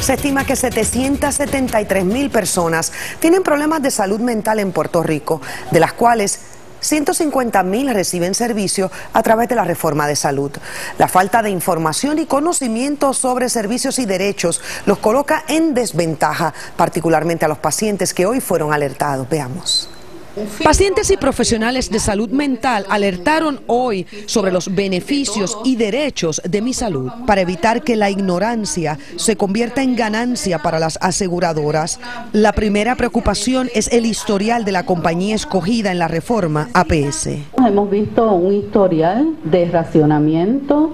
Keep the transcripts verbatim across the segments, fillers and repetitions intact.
Se estima que setecientas setenta y tres mil personas tienen problemas de salud mental en Puerto Rico, de las cuales ciento cincuenta mil reciben servicio a través de la reforma de salud. La falta de información y conocimiento sobre servicios y derechos los coloca en desventaja, particularmente a los pacientes que hoy fueron alertados. Veamos. Pacientes y profesionales de salud mental alertaron hoy sobre los beneficios y derechos de Mi Salud para evitar que la ignorancia se convierta en ganancia para las aseguradoras. La primera preocupación es el historial de la compañía escogida en la reforma A P S. Hemos visto un historial de racionamiento,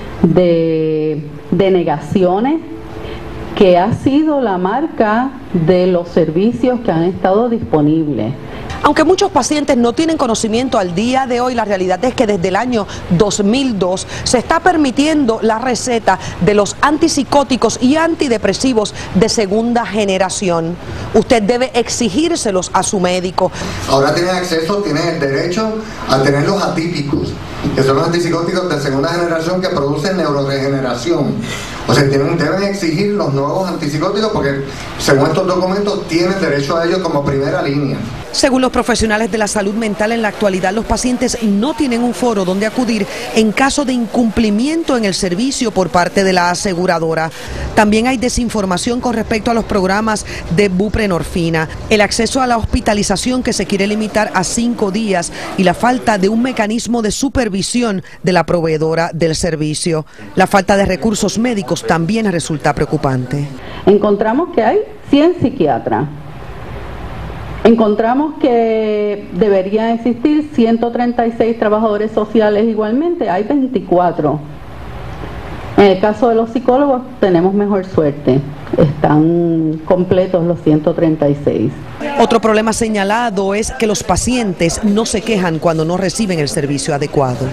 de denegaciones, que ha sido la marca de los servicios que han estado disponibles. Aunque muchos pacientes no tienen conocimiento al día de hoy, la realidad es que desde el año dos mil dos se está permitiendo la receta de los antipsicóticos y antidepresivos de segunda generación. Usted debe exigírselos a su médico. Ahora tienen acceso, tienen el derecho a tener los atípicos, que son los antipsicóticos de segunda generación que producen neurodegeneración. O sea, tienen, deben exigir los nuevos antipsicóticos porque, según estos documentos, tienen derecho a ellos como primera línea. Según los profesionales de la salud mental, en la actualidad los pacientes no tienen un foro donde acudir en caso de incumplimiento en el servicio por parte de la aseguradora. También hay desinformación con respecto a los programas de buprenorfina, el acceso a la hospitalización que se quiere limitar a cinco días y la falta de un mecanismo de supervisión de la proveedora del servicio. La falta de recursos médicos también resulta preocupante. Encontramos que hay cien psiquiatras. Encontramos que deberían existir ciento treinta y seis trabajadores sociales igualmente, hay veinticuatro. En el caso de los psicólogos tenemos mejor suerte, están completos los ciento treinta y seis. Otro problema señalado es que los pacientes no se quejan cuando no reciben el servicio adecuado.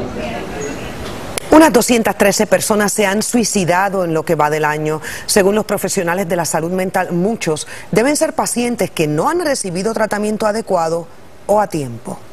Unas doscientas trece personas se han suicidado en lo que va del año. Según los profesionales de la salud mental, muchos deben ser pacientes que no han recibido tratamiento adecuado o a tiempo.